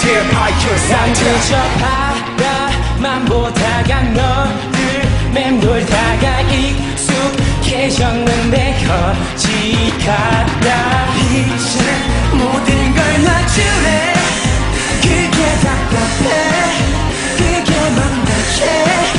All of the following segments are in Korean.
난 그저 바라만 보다가 너를 맴돌다가 익숙해졌는데 거지 같다. 이제 모든 걸 놔줄래. 그게 답답해. 그게 막막해.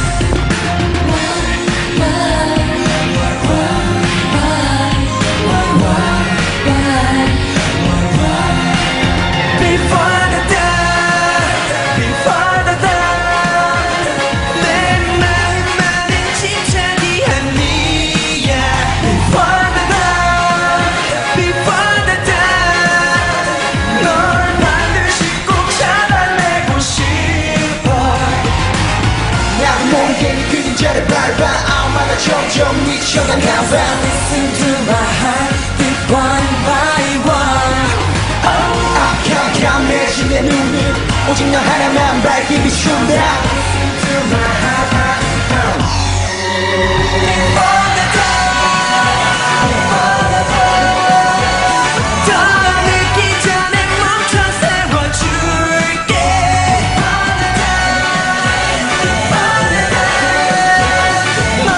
점점 미쳐간 가봐. Listen to my heartbeat one by one. 캄캄해진 내 눈은 오직 너 하나만 밝게 비춘다. Listen to my heart. Before the dawn, before the dawn. 더 늦기 전에 멈춰 세워줄게. Before the dawn, before the dawn.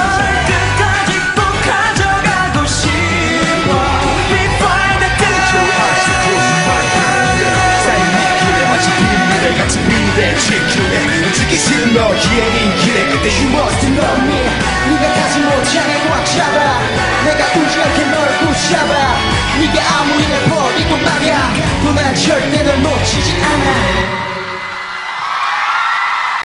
같은 미래 지키네 움직이기 싫은 너의 길에 그때 You must know me. 네가 가지 못하게 꽉 잡아. 내가 울지 않게 널 붙잡아. 네가 아무리 날 버리고 말야 또 난 절대 널 놓치지 않아.